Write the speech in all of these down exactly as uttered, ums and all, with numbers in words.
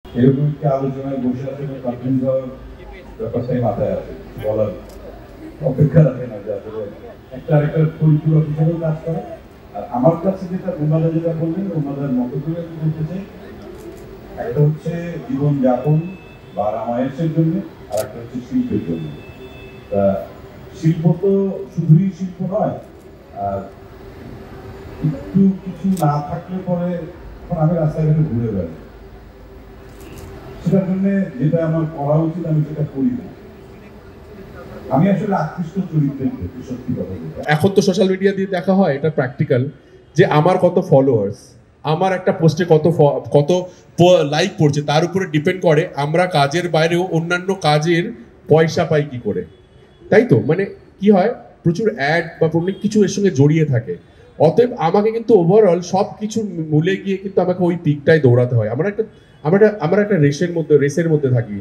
এরকম একটা আলোচনায় বসে আছে কনফারেন্স হওয়ার ব্যাপারটাই মাথায় আছে, বলার অপেক্ষা রাখে না যে আসলে একটা আরেকটা পরিপূরক হিসেবেও কাজ করে। আর আমার কাছে যেটা রুমাদা যেটা বললেন, রুমাদার মতো করে বলতে চাই, একটা হচ্ছে জীবনযাপন বা রামায়ণের জন্য, আর একটা হচ্ছে শিল্পের জন্য। শিল্প তো শুধুই শিল্প নয়, আর একটু কিছু না থাকলে পরে আমি রাস্তাঘাটে ঘুরে বেড়াই, সেটার জন্য যেটা আমার করা উচিত আমি সেটা করি না। আমি আসলে আকৃষ্ট চরিত্রের প্রতি, সত্যি কথা বলতে। এখন তো সোশ্যাল মিডিয়া দিয়ে দেখা হয়, এটা প্র্যাকটিক্যাল, যে আমার কত ফলোয়ার্স, আমার একটা পোস্টে কত কত লাইক পড়ছে, তার উপরে ডিপেন্ড করে আমরা কাজের বাইরেও অন্যান্য কাজের পয়সা পাই কি করে, তাই তো? মানে কি হয়, প্রচুর অ্যাড বা অনেক কিছু এর সঙ্গে জড়িয়ে থাকে। অতএব আমাকে কিন্তু ওভারঅল সব কিছু মূলে গিয়ে কিন্তু আমাকে ওই পিকটায় দৌড়াতে হয়। আমার একটা আমরা আমরা একটা রেসের মধ্যে রেসের মধ্যে থাকি।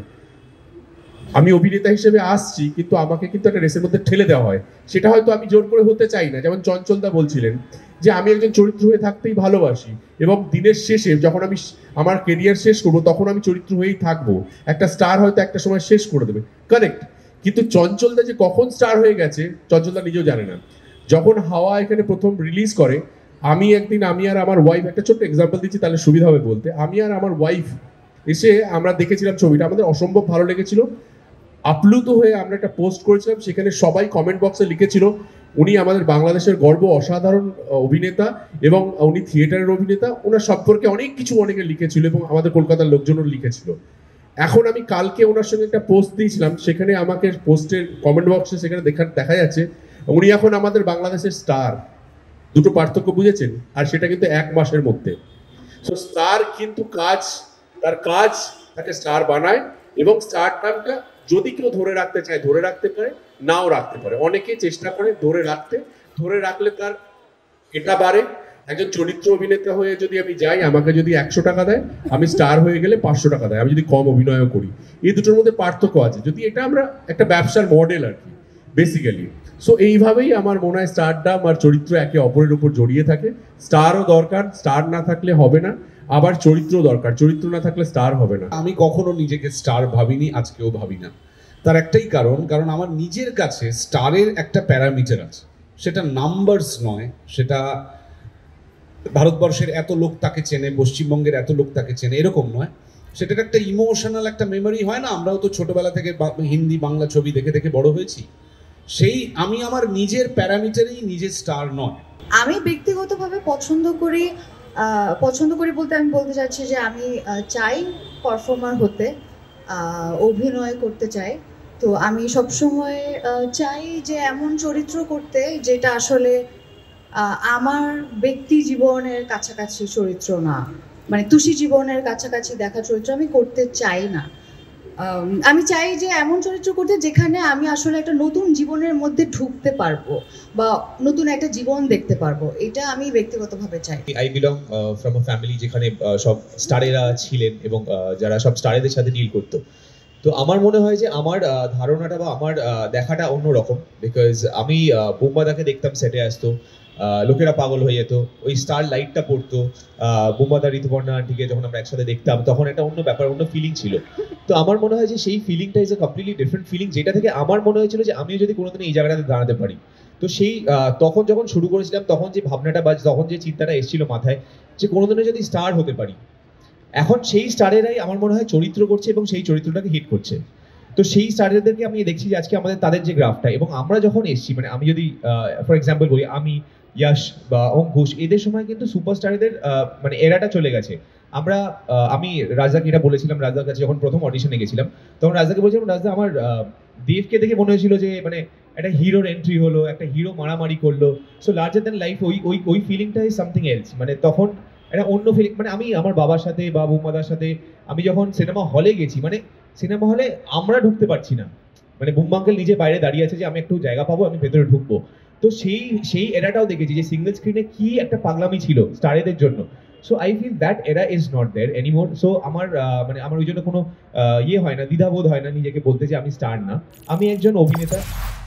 আমি অভিনেতা হিসেবে আসছি, কিন্তু আমাকে কিন্তু একটা রেসের মধ্যে ঠেলে দেওয়া হয়। সেটা হয়তো আমি জোর করে হতে চাই না। যেমন চঞ্চলদা বলছিলেন যে আমি একজন চরিত্র হয়ে থাকতেই ভালোবাসি, এবং দিনের শেষে যখন আমি আমার কেরিয়ার শেষ করবো তখন আমি চরিত্র হয়েই থাকবো। একটা স্টার হয়তো একটা সময় শেষ করে দেবে, কারেক্ট। কিন্তু চঞ্চলদা যে কখন স্টার হয়ে গেছে চঞ্চলদা নিজেও জানে না। যখন হাওয়া এখানে প্রথম রিলিজ করে, আমি একদিন আমি আর আমার ওয়াইফ, একটা ছোট্ট এক্সাম্পল দিচ্ছি তাহলে সুবিধা হবে বলতে, আমি আর আমার ওয়াইফ এসে আমরা দেখেছিলাম ছবিটা, আমাদের অসম্ভব ভালো লেগেছিল। আপ্লুত হয়ে আমরা একটা পোস্ট করেছিলাম, সেখানে সবাই কমেন্ট বক্সে লিখেছিল উনি আমাদের বাংলাদেশের গর্ব, অসাধারণ অভিনেতা এবং উনি থিয়েটারের অভিনেতা। ওনার সম্পর্কে অনেক কিছু অনেকে লিখেছিল এবং আমাদের কলকাতার লোকজনও লিখেছিল। এখন আমি কালকে ওনার সঙ্গে একটা পোস্ট দিয়েছিলাম, সেখানে আমাকে পোস্টের কমেন্ট বক্সে সেখানে দেখা দেখা যাচ্ছে উনি এখন আমাদের বাংলাদেশের স্টার। দুটো পার্থক্য বুঝেছেন? আর সেটা কিন্তু এক মাসের মধ্যে। সো স্টার কিন্তু কাজ, তার কাজ তাকে স্টার বানায়, এবং স্টার নামটা যদি কেউ ধরে রাখতে চায় ধরে রাখতে পারে, নাও রাখতে পারে। অনেকে চেষ্টা করে ধরে রাখতে, ধরে রাখলে তার এটা বাড়ে। একজন চরিত্র অভিনেতা হয়ে যদি আমি যাই, আমাকে যদি একশো টাকা দেয়, আমি স্টার হয়ে গেলে পাঁচশো টাকা দেয়, আমি যদি কম অভিনয়ও করি। এই দুটোর মধ্যে পার্থক্য আছে, যদি এটা আমরা একটা ব্যবসার মডেল আর কি বেসিক্যালি। সো এইভাবেই আমার মনে হয় স্টারডাম আর চরিত্র একে অপরের উপর জড়িয়ে থাকে। স্টারও দরকার, স্টার না থাকলে হবে না, আবার চরিত্র দরকার, চরিত্র না থাকলে স্টার হবে না। আমি কখনো নিজেকে স্টার ভাবিনি, আজকেও ভাবি না। তার একটাই কারণ, কারণ আমার নিজের কাছে স্টারের একটা প্যারামিটার আছে, সেটা নাম্বারস নয়, সেটা ভারতবর্ষের এত লোক তাকে চেনে, পশ্চিমবঙ্গের এত লোক তাকে চেনে, এরকম নয়। সেটার একটা ইমোশনাল একটা মেমোরি হয় না, আমরাও তো ছোটবেলা থেকে হিন্দি বাংলা ছবি দেখে দেখে বড় হয়েছি। সেই আমি আমার নিজের প্যারামিটারেই নিজের স্টার নয়। আমি ব্যক্তিগতভাবে পছন্দ করি, পছন্দ করি বলতে আমি বলতে চাচ্ছি যে আমি চাই পারফর্মার হতে, অভিনয় করতে চাই। তো আমি সবসময় চাই যে এমন চরিত্র করতে যেটা আসলে আমার ব্যক্তি জীবনের কাছাকাছি চরিত্র না, মানে তুষি জীবনের কাছাকাছি দেখা চরিত্র আমি করতে চাই না। আমি চাই যে এমন চরিত্র করতে যেখানে আমি আসলে একটা নতুন জীবনের মধ্যে ঢুকতে পারবো বা নতুন একটা জীবন দেখতে পারবো, এটা আমি ব্যক্তিগতভাবে চাই। I belong from a family যেখানে সব স্টারেরা ছিলেন এবং যারা সব স্টারেদের সাথে ডিল করতো। তো আমার মনে হয় যে আমার ধারণাটা বা আমার দেখাটা অন্যরকম, বিকজ আমি বোম্বাদাকে দেখতাম সেটে আসতো, লোকেরা পাগল হয়ে যেত, ওই স্টার লাইটটা পড়তো, বোম্বাদা ঋতুপর্ণা আন্টিকে যখন আমরা একসাথে দেখতাম তখন একটা অন্য ব্যাপার, অন্য ফিলিং ছিল। তো আমার মনে হয় যে সেই ফিলিংটা is a completely different feeling, যেটা থেকে আমার মনে হয়েছিল যে আমিও যদি কোনোদিন এই জায়গাটাতে দাঁড়াতে পারি। তো সেই তখন যখন শুরু করেছিলাম তখন যে ভাবনাটা বা তখন যে চিন্তাটা এসেছিল মাথায় যে কোনোদিনও যদি স্টার হতে পারি, এখন সেই স্টারেরাই আমার মনে হয় চরিত্র করছে এবং সেই চরিত্রটাকে হিট করছে। তো সেই স্টারেদেরকে আমি দেখছি যে আজকে আমাদের তাদের যে গ্রাফটা, এবং আমরা যখন এসছি, মানে আমি যদি ফর এক্সাম্পল বলি, আমি ইয়াশ বা অঙ্কুশ, এদের সময় কিন্তু সুপারস্টারদের মানে এরাটা চলে গেছে। আমরা আমি রাজাকে এটা বলেছিলাম, রাজার কাছে যখন প্রথম অডিশনে গেছিলাম তখন রাজাকে বলছিলাম, রাজা আমার দেবকে দেখে মনে হয়েছিল যে মানে একটা হিরোর এন্ট্রি হলো, একটা হিরো মারামারি করলো, সো লার্জার দ্যান লাইফ, ওই ওই ওই ফিলিংটা ইজ সামথিং এলস। মানে তখন একটা অন্য ফিলিং, মানে আমি আমার বাবার সাথে বা বুম্বাদার সাথে আমি যখন সিনেমা হলে গেছি, মানে সিনেমা হলে আমরা ঢুকতে পারছি না, মানে বুম্বা আঙ্কেল নিজে বাইরে দাঁড়িয়ে আছে যে আমি একটু জায়গা পাবো, আমি ভেতরে ঢুকবো। তো সেই সেই এরাটাও দেখেছি যে সিঙ্গেল স্ক্রিনে কি একটা পাগলামি ছিল স্টারেদের জন্য। So I feel that era is not there anymore. So আমার মানে আমার ওই জন্য কোনো ইয়ে হয় না, দ্বিধাবোধ হয় না নিজেকে বলতে যে আমি স্টার না, আমি একজন অভিনেতা।